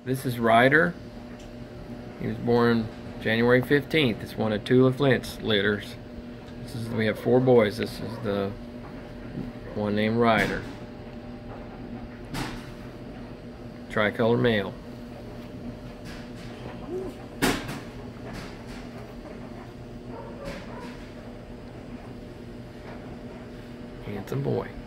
This is Ryder. He was born January 15th. It's one of Tula Flint's litters. We have 4 boys. This is the one named Ryder. Tricolor male. Handsome boy.